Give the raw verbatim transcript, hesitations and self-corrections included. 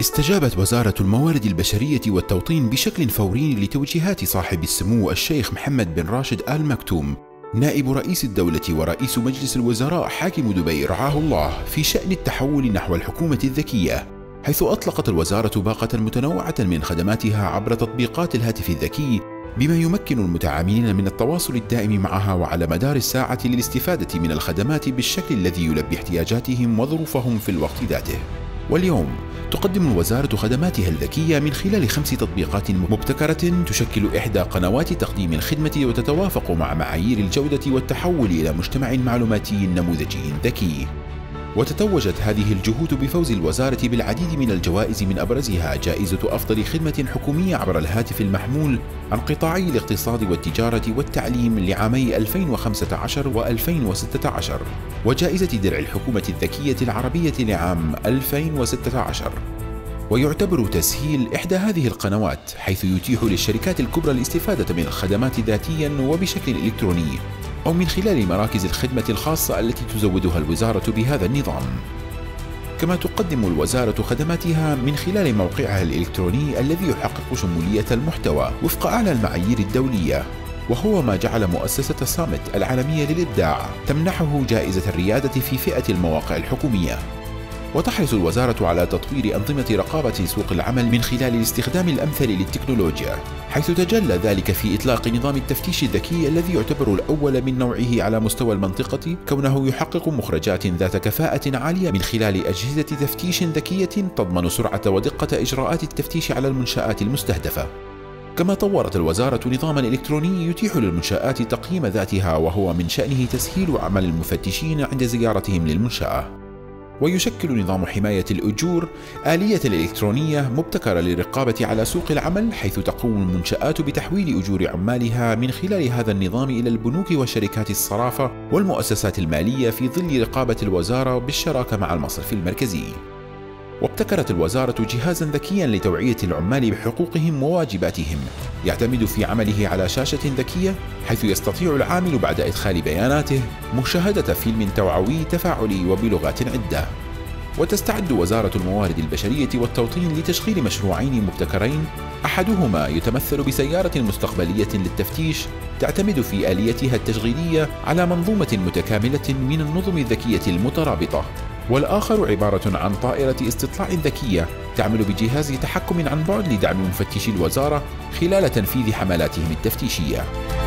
استجابت وزارة الموارد البشرية والتوطين بشكل فوري لتوجيهات صاحب السمو الشيخ محمد بن راشد آل مكتوم نائب رئيس الدولة ورئيس مجلس الوزراء حاكم دبي رعاه الله في شأن التحول نحو الحكومة الذكية، حيث أطلقت الوزارة باقة متنوعة من خدماتها عبر تطبيقات الهاتف الذكي، بما يمكن المتعاملين من التواصل الدائم معها وعلى مدار الساعة للاستفادة من الخدمات بالشكل الذي يلبي احتياجاتهم وظروفهم في الوقت ذاته. واليوم تقدم الوزارة خدماتها الذكية من خلال خمس تطبيقات مبتكرة تشكل إحدى قنوات تقديم الخدمة وتتوافق مع معايير الجودة والتحول إلى مجتمع معلوماتي نموذجي ذكي. وتتوجت هذه الجهود بفوز الوزارة بالعديد من الجوائز، من أبرزها جائزة أفضل خدمة حكومية عبر الهاتف المحمول عن قطاعي الاقتصاد والتجارة والتعليم لعامي ألفين وخمسة عشر وألفين وستة عشر، وجائزة درع الحكومة الذكية العربية لعام ألفين وستة عشر. ويعتبر تسهيل إحدى هذه القنوات حيث يتيح للشركات الكبرى الاستفادة من الخدمات ذاتياً وبشكل إلكتروني، أو من خلال مراكز الخدمة الخاصة التي تزودها الوزارة بهذا النظام. كما تقدم الوزارة خدماتها من خلال موقعها الإلكتروني الذي يحقق شمولية المحتوى وفق أعلى المعايير الدولية، وهو ما جعل مؤسسة سامت العالمية للإبداع تمنحه جائزة الريادة في فئة المواقع الحكومية. وتحرص الوزارة على تطوير أنظمة رقابة سوق العمل من خلال الاستخدام الأمثل للتكنولوجيا، حيث تجلى ذلك في إطلاق نظام التفتيش الذكي الذي يعتبر الأول من نوعه على مستوى المنطقة، كونه يحقق مخرجات ذات كفاءة عالية من خلال أجهزة تفتيش ذكية تضمن سرعة ودقة إجراءات التفتيش على المنشآت المستهدفة. كما طورت الوزارة نظاماً إلكتروني يتيح للمنشآت تقييم ذاتها، وهو من شأنه تسهيل عمل المفتشين عند زيارتهم للمنشأة. ويشكل نظام حماية الأجور آلية الإلكترونية مبتكرة للرقابة على سوق العمل، حيث تقوم المنشآت بتحويل أجور عمالها من خلال هذا النظام إلى البنوك وشركات الصرافة والمؤسسات المالية في ظل رقابة الوزارة بالشراكة مع المصرف المركزي. وابتكرت الوزارة جهازاً ذكياً لتوعية العمال بحقوقهم وواجباتهم، يعتمد في عمله على شاشة ذكية، حيث يستطيع العامل بعد إدخال بياناته مشاهدة فيلم توعوي تفاعلي وبلغات عدة. وتستعد وزارة الموارد البشرية والتوطين لتشغيل مشروعين مبتكرين، أحدهما يتمثل بسيارة مستقبلية للتفتيش تعتمد في آليتها التشغيلية على منظومة متكاملة من النظم الذكية المترابطة، والآخر عبارة عن طائرة استطلاع ذكية تعمل بجهاز تحكم عن بعد لدعم مفتشي الوزارة خلال تنفيذ حملاتهم التفتيشية.